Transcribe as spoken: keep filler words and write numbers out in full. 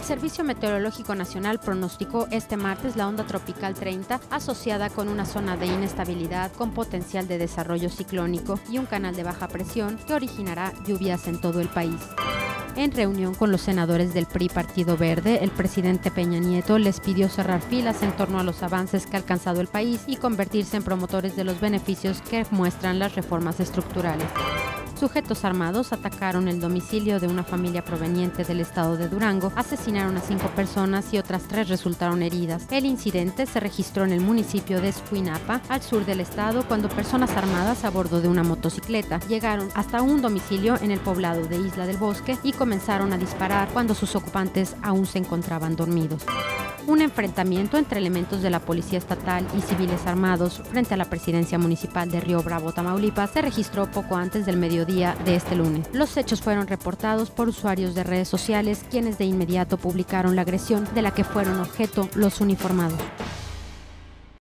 Servicio Meteorológico Nacional pronosticó este martes la onda tropical treinta asociada con una zona de inestabilidad con potencial de desarrollo ciclónico y un canal de baja presión que originará lluvias en todo el país. En reunión con los senadores del P R I Partido Verde, el presidente Peña Nieto les pidió cerrar filas en torno a los avances que ha alcanzado el país y convertirse en promotores de los beneficios que muestran las reformas estructurales. Sujetos armados atacaron el domicilio de una familia proveniente del estado de Durango, asesinaron a cinco personas y otras tres resultaron heridas. El incidente se registró en el municipio de Escuinapa, al sur del estado, cuando personas armadas a bordo de una motocicleta llegaron hasta un domicilio en el poblado de Isla del Bosque y comenzaron a disparar cuando sus ocupantes aún se encontraban dormidos. Un enfrentamiento entre elementos de la Policía Estatal y civiles armados frente a la presidencia municipal de Río Bravo, Tamaulipas, se registró poco antes del mediodía de este lunes. Los hechos fueron reportados por usuarios de redes sociales, quienes de inmediato publicaron la agresión de la que fueron objeto los uniformados.